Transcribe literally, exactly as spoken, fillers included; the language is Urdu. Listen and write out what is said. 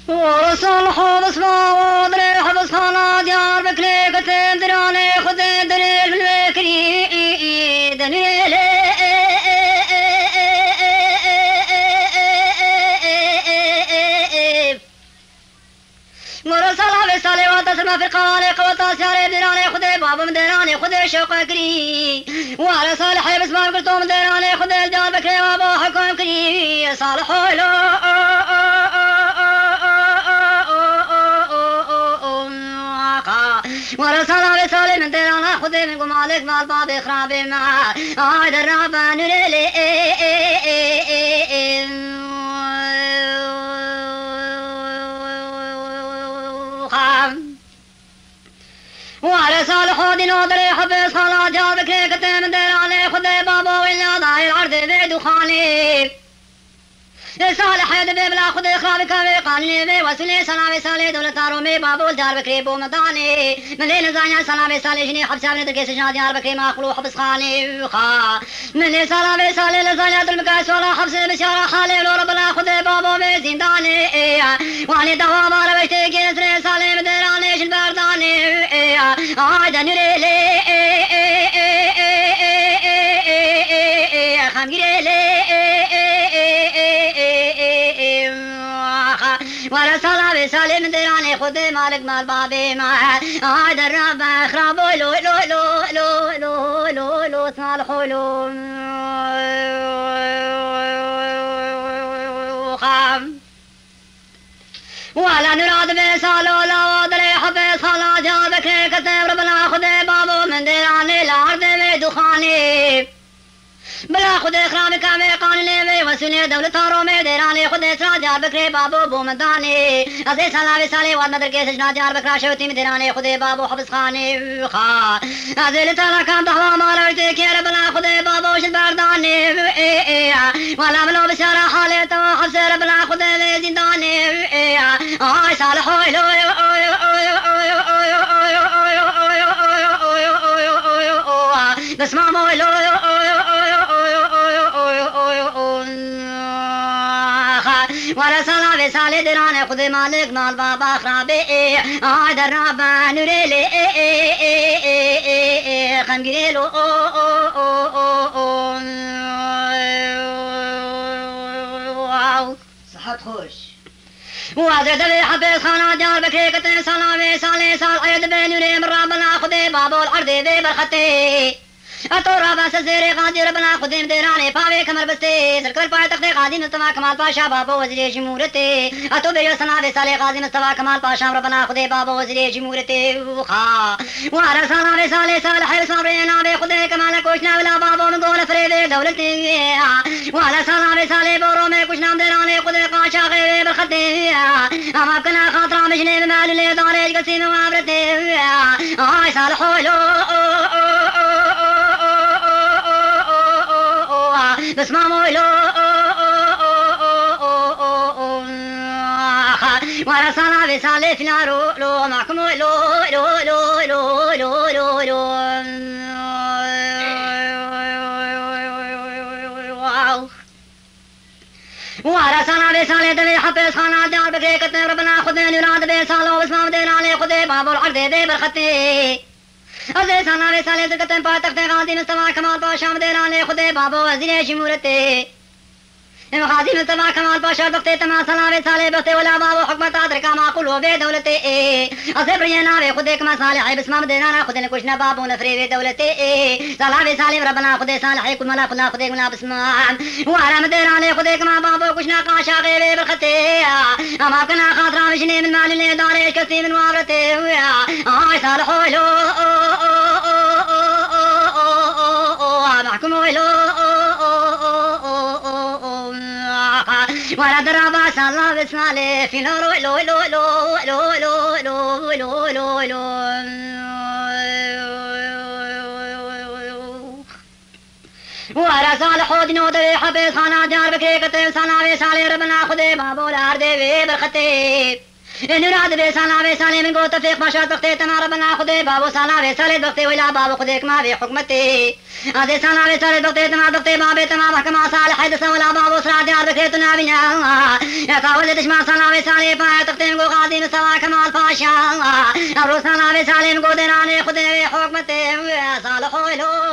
ورسول حبس ما ودري حبس خانا ديار بكري كتم دراني خذ دليل البكري دليل ورسول حبس علي وتسمى في القوالق وتسير دراني خذ باب مدراني خذ شوق كري ورسول حبس ما قلتم دراني خذ الدار بكري وابو حكم كري صالح له ورسول رسول من ترانا خذ منكم مالك مال باب خراب ما عاد الرابان لي ورسول خذ نودري حب صلاة جابك كتم ترانا خذ بابا ولا ضايل عرض بدخاني صالح يد بلا خذ خراب كوي قاني بي وسلي سلام سالي دولة رومي بابو الدار بكري بو مداني من لين زانيا سلام سالي جني حبس من دركيس شاد دار بكري ما خلو حبس خاني خا من لين سلام سالي لزانيا دل مكاس ولا حبس بشارة خالي لو رب لا خذ بابو بي زنداني واني دوا مار بيتي كسر سالي مدراني شن برداني عاد نريلي خمجريلي ورسول بسالم دراني خذ مالك مال بابي ما عاد الرب خراب لو لو لو لو لو لو لو صالح لو خام ولا نراد بسال ولا ودري حب صلاة جابك كتب ربنا خذ بابو من دراني الارض بدخاني بلا خذ خراب كامي قاني لي وسني دولة رومي ديراني خذ اسرا جار بكري بابو بومداني ازي سلامي سالي واد مدر كيس جنا جار بكرا شوتي ديراني خذ بابو حبس خاني خا ازي لتلا كان دهوا مالوتي كير بلا خذ بابو شد برداني ولا بلو بشارة حالي تو حبس بلا خذ زنداني اي صالح لو بس ما مولو ورسول بسالي دراني خذ مالك مال بابا خرابي عاد الرابان ريلي خمجيلو صحت خوش وعزرت بحبس خانا ديار بكري كتن سلامي سالي سال عيد بين يريم ربنا خذ بابو الارض ببرختي اتورا باس زيري غادي ربنا قديم ديراني باوي كمر بستي سركل باي تختي غادي مصطفى كمال باشا بابو وزير جمهورتي اتو بيو سنا بسالي غادي مصطفى كمال باشا ربنا خدي بابو وزير جمهورتي وخا وعلى سنا بسالي صالح صابرينا بخدي كمال كوشنا ولا بابو من قول فريد دولتي وعلى سنا بسالي بورو में कुछ नाम देराने खुद काशा गए बखते हम अपना खातरा मिजने में माल ले दारे गसी में आवरते आय साल होलो بس ما مولو ورسالة بسالة في نارو لو معكم لو لو لو لو لو لو لو ورسالة بسالة دبي حبس خانا دار بكري كتن ربنا خذني يراد بسالة بس ما بدينا عليه خذي باب العرض دي برختي أزي سانا بسالة زكتن پاتخت غازي مصطفى كمال باشا مديراني خذي بابو وزير جمهورتي غازي مصطفى كمال باشا دختي تما سانا بسالة بختي ولا بابو حكمت أدركا معقول وبدولتي أزي برينا بخذي كما صالح بس ما مديرانا خذني كشنا بابو نفري بدولتي سالا بسالة ربنا خذي صالح كل ملا خلا خذي كنا بسمع وعلى مديراني خذي كما بابو كشنا قاشا غيري بالختي أما كنا خاطرا مجني من مال اللي داري كسي من وابرتي آي صالح لو معكم ولو ولا درابا صلى بسمالي في نور لو لو لو لو لو لو لو لو لو ولا صالح دينو دي حبس خانا ديار بكري كتب سنا وسالي ربنا خذي بابو الارض ببرختي نراد بسالا بسالي من قوت تفيق ما شاء تختي تما ربنا خدي بابو سالا بسالي دختي ولا بابو خديك ما في حكمتي هذه سالا بسالي دختي تما دختي بابي تما محكمة صالح حيث ولا بابو سراد يار بكيتنا بنا يا تاول تشما سالا بسالي فاي تختي من قاضي مسوا كمال فاشا أبرو سالا بسالي من قودراني خدي في حكمتي صالح ويلو